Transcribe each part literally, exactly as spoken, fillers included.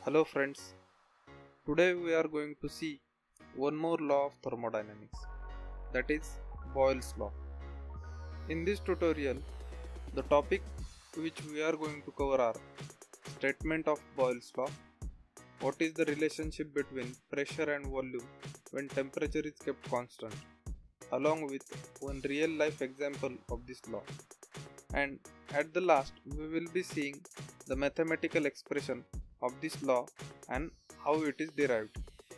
Hello friends, today we are going to see one more law of thermodynamics, that is Boyle's law. In this tutorial, the topic which we are going to cover are statement of Boyle's law, what is the relationship between pressure and volume when temperature is kept constant, along with one real life example of this law. And at the last, we will be seeing the mathematical expression of this law and how it is derived.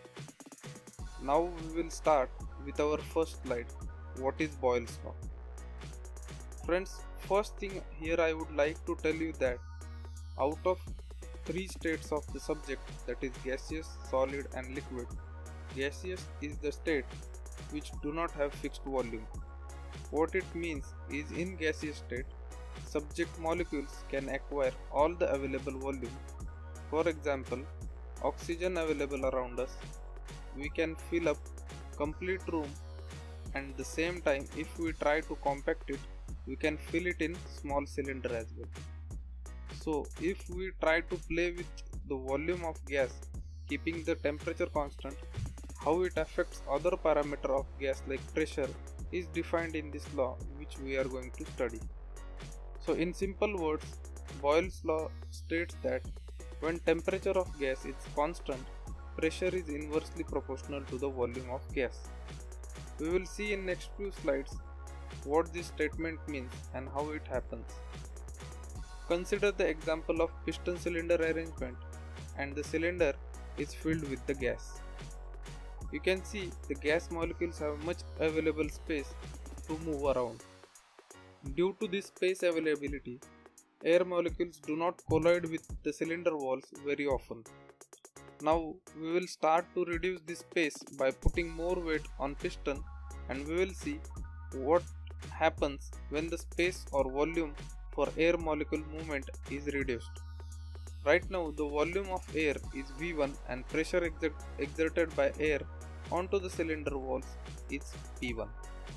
Now we will start with our first slide, what is Boyle's law. Friends, first thing here I would like to tell you that out of three states of the subject, that is gaseous, solid and liquid, gaseous is the state which do not have fixed volume. What it means is, in gaseous state, subject molecules can acquire all the available volume. For example, oxygen available around us, we can fill up complete room, and at the same time if we try to compact it, we can fill it in small cylinder as well. So if we try to play with the volume of gas keeping the temperature constant, how it affects other parameter of gas like pressure is defined in this law, which we are going to study. So in simple words, Boyle's law states that when temperature of gas is constant, pressure is inversely proportional to the volume of gas. We will see in next few slides what this statement means and how it happens. Consider the example of piston cylinder arrangement, and the cylinder is filled with the gas. You can see the gas molecules have much available space to move around. Due to this space availability, air molecules do not collide with the cylinder walls very often. Now we will start to reduce this space by putting more weight on piston, and we will see what happens when the space or volume for air molecule movement is reduced. Right now the volume of air is V one and pressure exert exerted by air onto the cylinder walls is P one.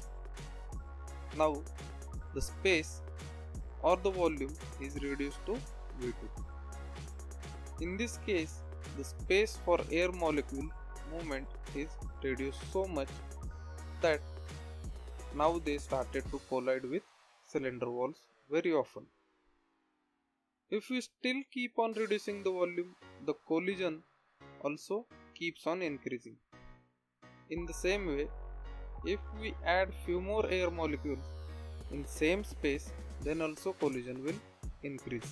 Now the space or the volume is reduced to V two. In this case, the space for air molecule movement is reduced so much that now they started to collide with cylinder walls very often. If we still keep on reducing the volume, the collision also keeps on increasing. In the same way, if we add few more air molecules in same space, then also collision will increase.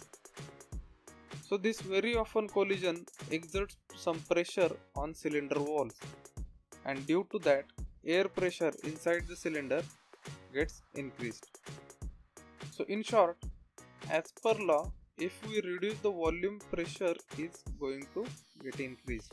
So this very often collision exerts some pressure on cylinder walls, and due to that air pressure inside the cylinder gets increased. So in short, as per law, if we reduce the volume, pressure is going to get increased.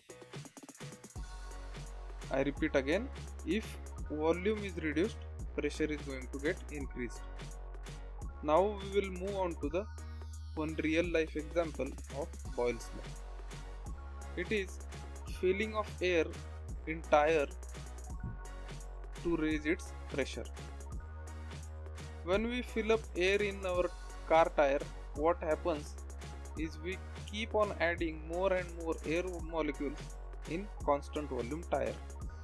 I repeat again, if volume is reduced, pressure is going to get increased. Now we will move on to the one real life example of Boyle's law. It is filling of air in tire to raise its pressure. When we fill up air in our car tire, what happens is we keep on adding more and more air molecules in constant volume tire.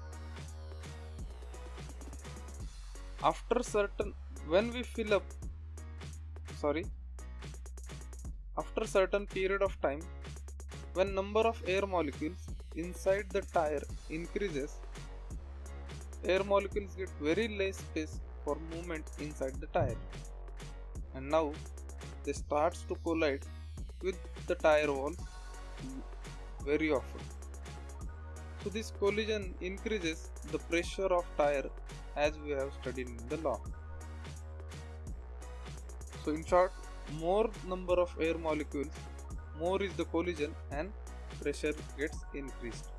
After certain, when we fill up, sorry, after certain period of time, when number of air molecules inside the tire increases, air molecules get very less space for movement inside the tire, and now they starts to collide with the tire walls very often. So this collision increases the pressure of tire, as we have studied in the law. So in short, more number of air molecules, more is the collision and pressure gets increased.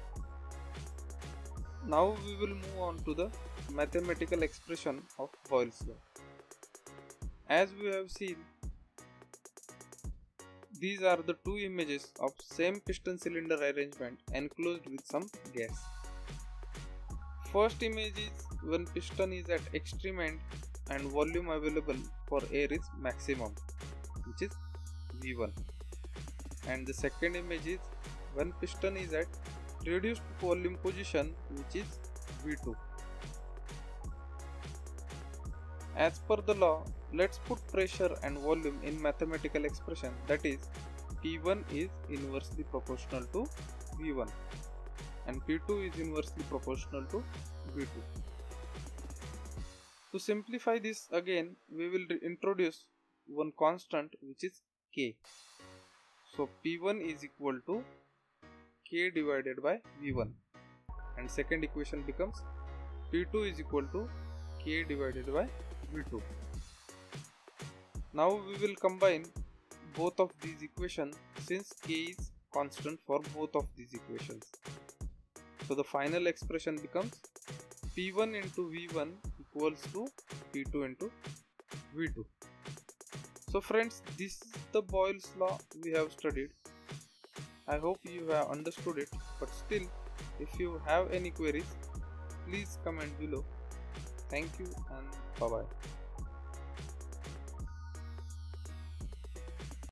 Now we will move on to the mathematical expression of Boyle's law. As we have seen, these are the two images of same piston cylinder arrangement enclosed with some gas. First image is when piston is at extreme end and volume available for air is maximum, which is V one, and the second image is when piston is at reduced volume position, which is V two. As per the law, let's put pressure and volume in mathematical expression, that is P one is inversely proportional to V one and P two is inversely proportional to V two. To simplify this again, we will introduce one constant which is K. So P one is equal to K divided by V one, and second equation becomes P two is equal to K divided by V two. Now we will combine both of these equations since K is constant for both of these equations. So the final expression becomes P one into V one equals to P two into V two. So friends, this is the Boyle's law we have studied. I hope you have understood it, but still, if you have any queries, please comment below. Thank you and bye bye.